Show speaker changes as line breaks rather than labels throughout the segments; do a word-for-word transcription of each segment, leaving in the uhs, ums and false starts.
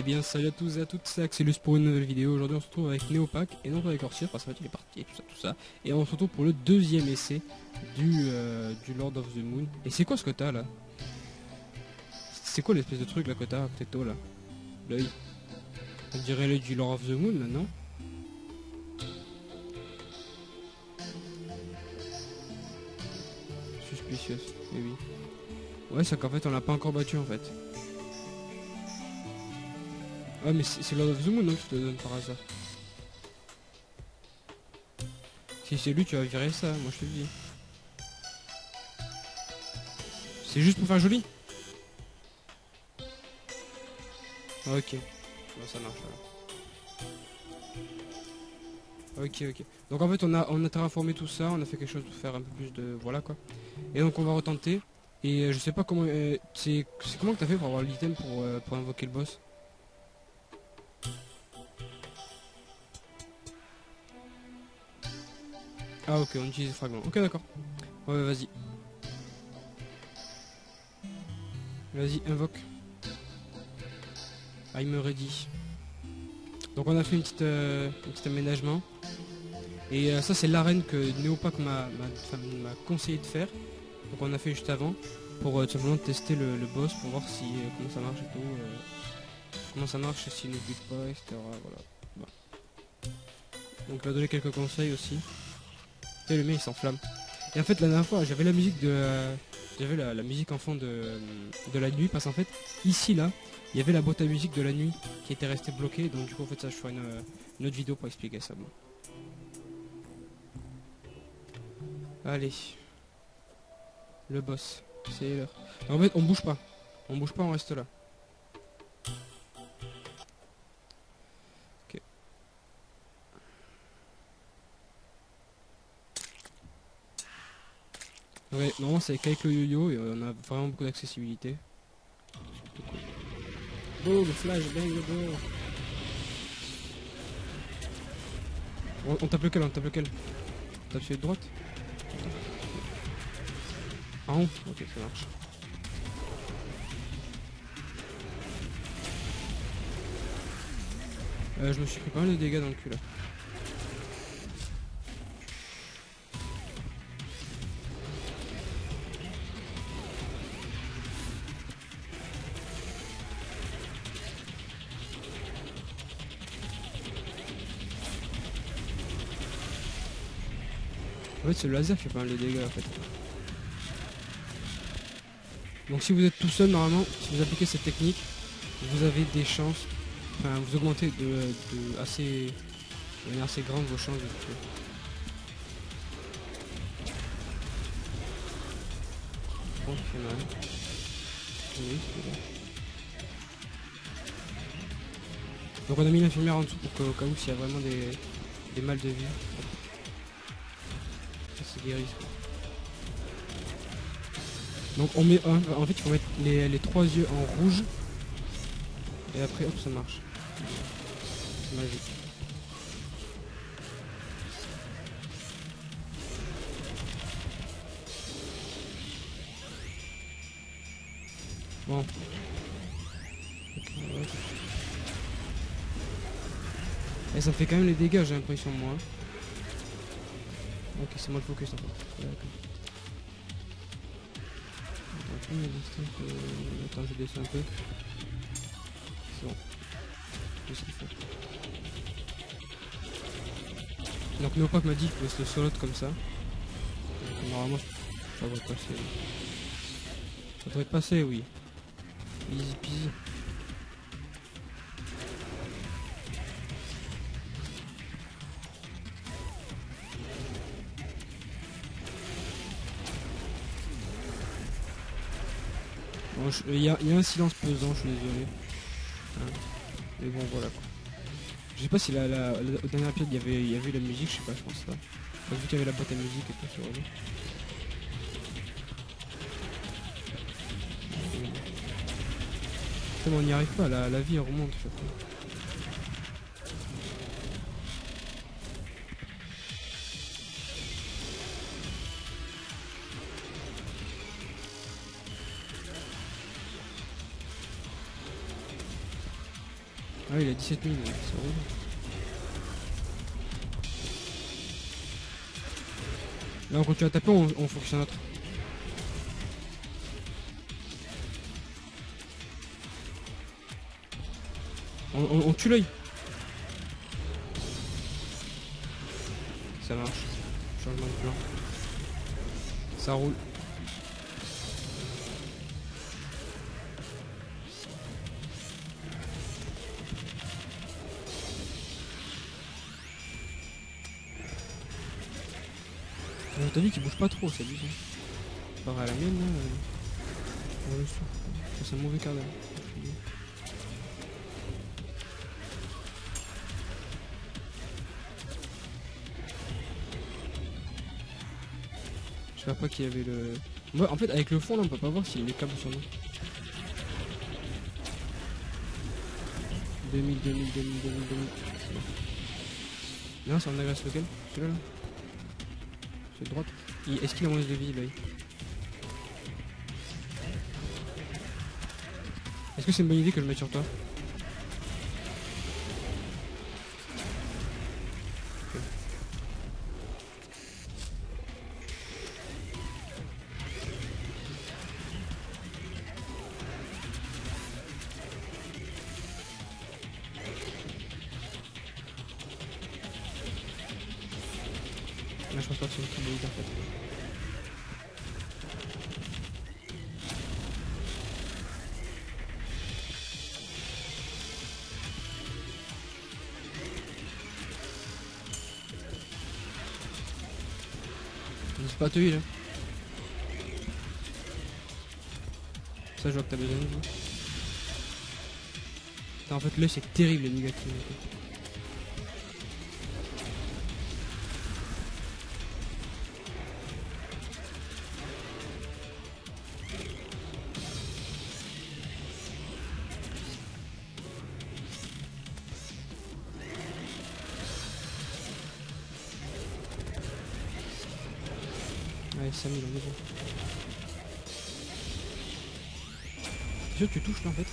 bien salut à tous et à toutes, c'est Axelus pour une nouvelle vidéo. Aujourd'hui on se retrouve avec Neopac et non pas avec Orchir parce qu'en fait il est parti et tout ça tout ça. Et on se retrouve pour le deuxième essai du, euh, du Lord of the Moon. Et c'est quoi ce que t'as là? C'est quoi l'espèce de truc là que t'as, peut-être là? L'œil. On dirait l'œil du Lord of the Moon là, non? Suspicious, eh oui. Ouais, c'est qu'en fait on l'a pas encore battu en fait. Ah mais c'est Lord of the Moon, non, je te le donne par hasard. Si c'est lui, tu vas virer ça, moi je te le dis. C'est juste pour faire joli. Ok. Bon, ça marche alors. Ok, ok. Donc en fait on a, on a terraformé tout ça, on a fait quelque chose pour faire un peu plus de... Voilà quoi. Et donc on va retenter. Et euh, je sais pas comment... Euh, c'est comment que t'as fait pour avoir l'item pour, euh, pour invoquer le boss? Ah ok, on utilise les fragments. Ok d'accord. Ouais vas-y. Vas-y, invoque. I'm ready. Donc on a fait une petite, euh, un petit aménagement. Et euh, ça c'est l'arène que Neopac m'a conseillé de faire. Donc on a fait juste avant. Pour euh, tout simplement tester le, le boss. Pour voir si euh, comment ça marche et tout. Euh, comment ça marche s'il ne bute pas, et cetera. Voilà. Bon. Donc il va donner quelques conseils aussi. Et le mec il s'enflamme. Et en fait la dernière fois j'avais la musique de... Euh, j'avais la, la musique en fond de, de la nuit. Parce qu'en fait ici là il y avait la boîte à musique de la nuit qui était restée bloquée, donc du coup en fait ça je ferai une, une autre vidéo pour expliquer ça. Bon. Allez. Le boss. C'est l'heure. En fait on bouge pas. On bouge pas, on reste là. Ok. Ouais, normalement c'est qu'avec le yo-yo et on a vraiment beaucoup d'accessibilité. Boum, flash, bang, le bord. On, on tape lequel, on tape lequel? On tape celui de droite? Ah non? Ok, ça marche. Euh, je me suis pris pas mal de dégâts dans le cul là. En fait c'est le laser qui fait pas mal de dégâts en fait. Donc si vous êtes tout seul normalement, si vous appliquez cette technique, vous avez des chances, enfin vous augmentez de, de assez, de manière assez grande vos chances de tuer. Bon, ça fait mal. Oui, donc on a mis l'infirmière en dessous pour qu'au cas où s'il y a vraiment des, des mal de vue, ça se guérisse. Donc on met un, en fait il faut mettre les, les trois yeux en rouge et après hop ça marche. C'est magique. Bon. Okay, ouais. Et ça me fait quand même les dégâts j'ai l'impression moi. Ok c'est moi le focus en fait. D'accord. Attends, je descends un peu. C'est bon. Je sais ce qu'il faut. Donc Neopac m'a dit qu'il faut se solo comme ça. Donc, normalement ça devrait passer. Ça devrait passer, oui. Easy peasy. Bon, il y, y a un silence pesant, je suis désolé. Hein. Mais bon, voilà quoi. Je sais pas si la, la, la, la dernière épisode il y avait, il y avait la musique, je sais pas, je pense pas. Enfin, vu qu'il y avait la boîte à musique et tout sur lui. Putain, mais on n'y arrive pas, la, la vie elle remonte surtout. Ah oui, il a dix-sept mille, c'est horrible. Là on continue à taper, on, on fonctionne notre. On, on, on tue l'œil. Ça marche. Changement de plan. Ça roule. Euh, T'as vu qu'il bouge pas trop, c'est bizarre. Par à la mienne là. Euh... On le souffle. C'est un mauvais quart d'heure. Je sais pas qu'il y avait le... Ouais, en fait avec le fond là on peut pas voir s'il y a les câbles sur nous. deux mille, deux mille, deux mille, deux mille, deux mille. C'est bon. Non, c'est en agresse lequel? Celui-là là, c'est de droite. Est-ce qu'il a moins de vie là? Est-ce que c'est une bonne idée que je le mette sur toi? Là je pense pas que c'est une bonne idée en fait. C'est pas te là. Ça je vois que t'as besoin de vie. En fait l'œil c'est terrible les négatifs. Ouais, cinq mille, on est bon. C'est sûr que tu touches là en fait.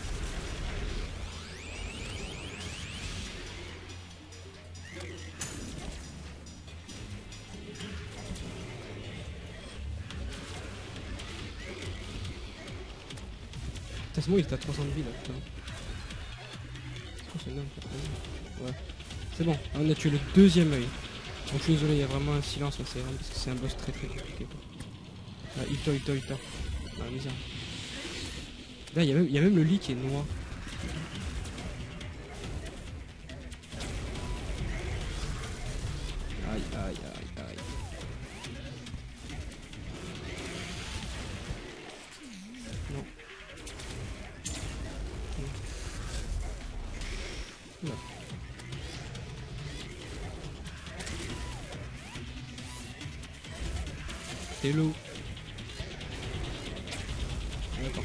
Putain, c'est bon, il était à trois cents de vie là, putain. C'est énorme, ouais. C'est bon, on a tué le deuxième œil. Donc je suis désolé, il y a vraiment un silence, c'est vraiment parce que c'est un boss très très compliqué. Ah, Ito, Ito, Ito. Ah, misère. Là, il y, a même, il y a même le lit qui est noir. Aïe, aïe, aïe, aïe. Non. Non. Non. Hello. D'accord.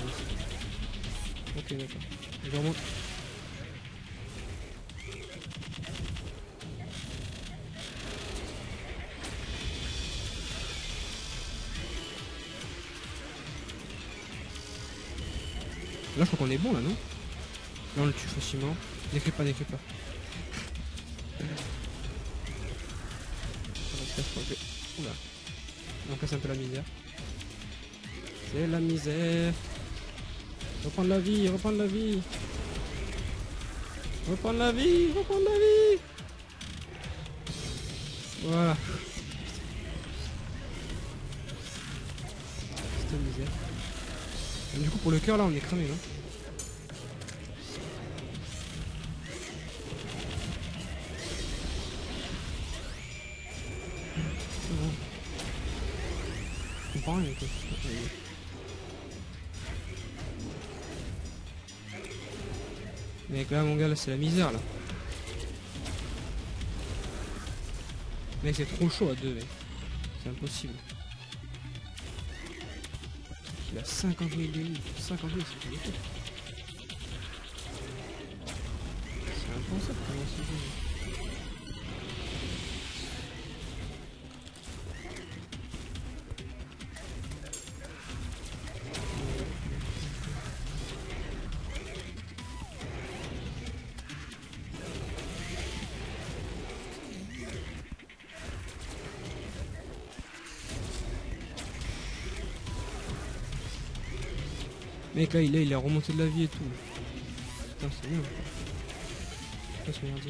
Ok, d'accord. Je remonte. Là, je crois qu'on est bon là, non? Là, on le tue facilement. N'écris pas, n'écris pas. Oula. On casse un peu la misère. C'est la misère. Reprendre la vie, reprendre la vie. Reprendre la vie, reprendre la vie. Voilà. C'était misère. Et du coup pour le cœur là on est cramé non? Je comprends rien quoi. Mec là mon gars là c'est la misère là. Mec c'est trop chaud à deux mec. C'est impossible. Il a cinquante mille de vie. cinquante mille c'est pas beaucoup. C'est impensable comment c'est joué. Mec, là, il est, il a remonté de la vie et tout. Putain, c'est bien. Putain, ce merdier.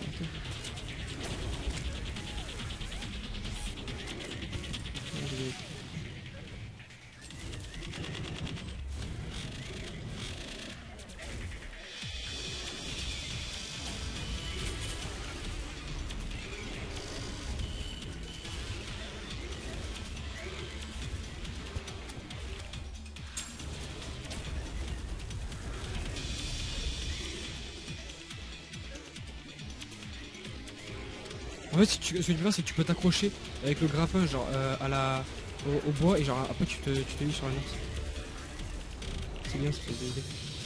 En fait, si tu, ce que tu peux faire, c'est que tu peux t'accrocher avec le grappin, genre euh, à la, au, au bois, et genre après tu te, tu te mets sur la nord. C'est bien, c'est une idée.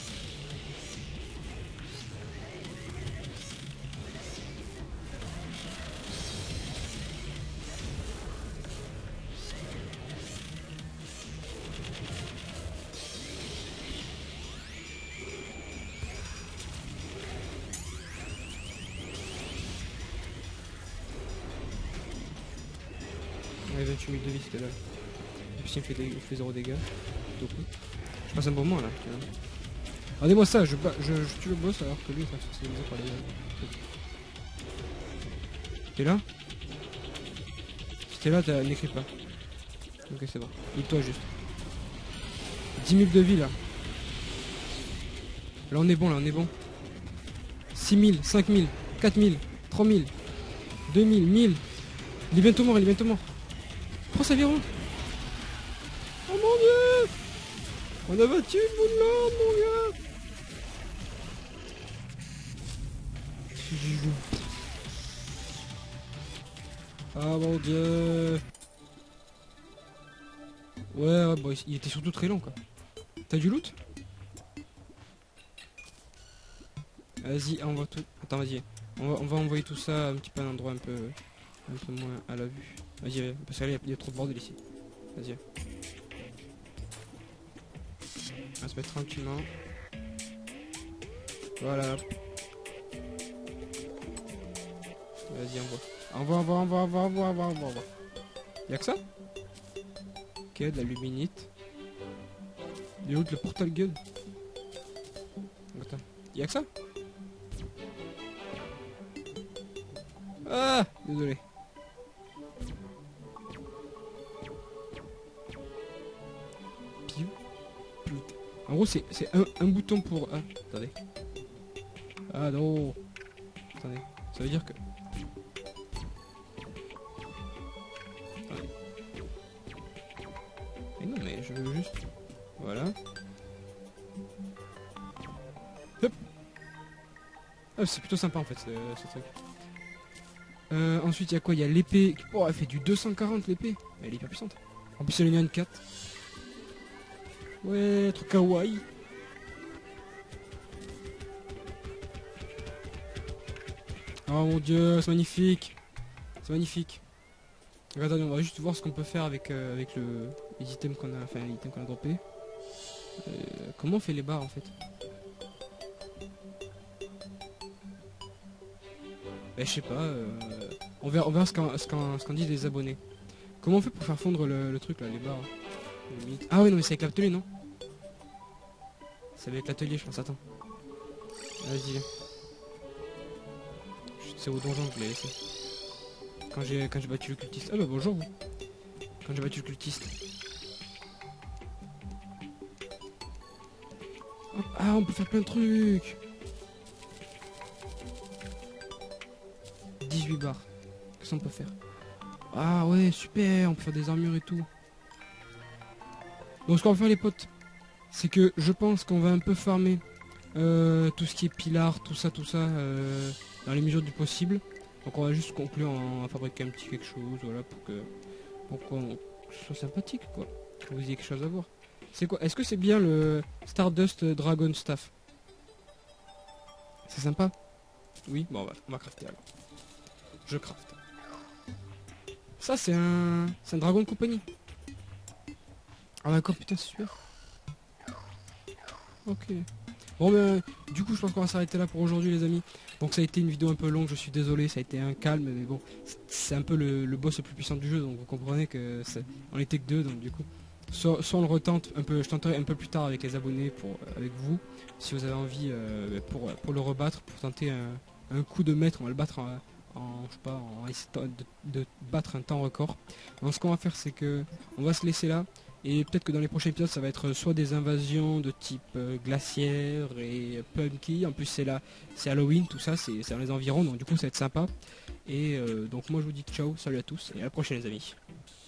Ouais, vingt-huit mille de vie, c'était là. Et puis il me fait, des, il me fait zéro dégâts. Donc, je passe un bon moment là. Regardez-moi ça, je, bats, je, je tue le boss alors que lui il est spécialisé par les gars. T'es là? Si t'es là, n'écris pas. Ok, c'est bon. Nique-toi juste. dix mille de vie là. Là on est bon, là on est bon. six mille, cinq mille, quatre mille, trois mille, deux mille, mille. Il est bientôt mort, il est bientôt mort. Prends sa viron. Oh mon dieu! On a battu une boule là, mon gars! Ah mon dieu! Ouais, ouais, bon, il était surtout très long quoi. T'as du loot? Vas-y, envoie tout. Attends, vas-y. On va, on va envoyer tout ça un petit peu à un endroit un peu, un peu moins à la vue. Vas-y, parce qu'il y, y a trop de bordel ici. Vas-y. On va se mettre tranquillement. Voilà. Vas-y, envoie. Envoie, envoie, envoie, envoie, envoie, envoie, envoie, envoie. Y'a que ça? Ok, de la luminite. Il est où le portal gun? Attends. Y'a que ça? Ah, désolé. Piou. Putain. En gros, c'est un, un bouton pour... Ah, attendez. Ah non. Attendez. Ça veut dire que... Attendez. Mais non, mais je veux juste... Voilà. Hop. Ah, c'est plutôt sympa en fait, ce, ce truc. Euh, ensuite, il y a quoi? Il y a l'épée. Oh, elle fait du deux cent quarante l'épée. Elle est hyper puissante. En plus, elle est une quatre. Ouais, trop kawaii. Oh mon dieu, c'est magnifique. C'est magnifique. Attendez, on va juste voir ce qu'on peut faire avec, euh, avec le, les items qu'on a, enfin, les items qu'on a droppés. Euh, comment on fait les barres en fait? Bah, je sais pas. Euh, on verra, on verra ce qu'en ce qu'en ce qu'en disent les abonnés. Comment on fait pour faire fondre le, le truc là, les barres? Ah ouais, non mais c'est avec l'atelier, non? C'est avec l'atelier, je pense. Attends. Vas-y. C'est au donjon que je l'ai laissé. Quand j'ai quand j'ai battu le cultiste. Ah bah bonjour vous. Quand j'ai battu le cultiste. Hop. Ah, on peut faire plein de trucs. dix-huit barres. Qu'est-ce qu'on peut faire? Ah ouais, super, on peut faire des armures et tout. Donc ce qu'on va faire les potes, c'est que je pense qu'on va un peu farmer euh, tout ce qui est pilar, tout ça, tout ça, euh, dans les mesures du possible. Donc on va juste conclure en, à fabriquer un petit quelque chose, voilà, pour que pour qu'on soit sympathique, quoi. Que vous ayez quelque chose à voir. C'est quoi? Est-ce que c'est bien le Stardust Dragon Staff? C'est sympa? Oui, bon, on va, on va crafter alors. Je craft. Ça c'est un... C'est un dragon de compagnie. Ah d'accord, putain c'est super. Ok. Bon ben, du coup je pense qu'on va s'arrêter là pour aujourd'hui les amis. Donc ça a été une vidéo un peu longue, je suis désolé, ça a été un calme, mais bon, c'est un peu le, le boss le plus puissant du jeu, donc vous comprenez que on était que deux, donc du coup. soit, soit on le retente un peu, je tenterai un peu plus tard avec les abonnés pour avec vous, si vous avez envie euh, pour, pour le rebattre, pour tenter un, un coup de maître, on va le battre en, en je sais pas, en essayant de, de battre un temps record. Donc ce qu'on va faire c'est que on va se laisser là. Et peut-être que dans les prochains épisodes ça va être soit des invasions de type euh, glaciaire et punky, en plus c'est là, c'est Halloween, tout ça, c'est dans les environs, donc du coup ça va être sympa. Et euh, donc moi je vous dis ciao, salut à tous et à la prochaine les amis.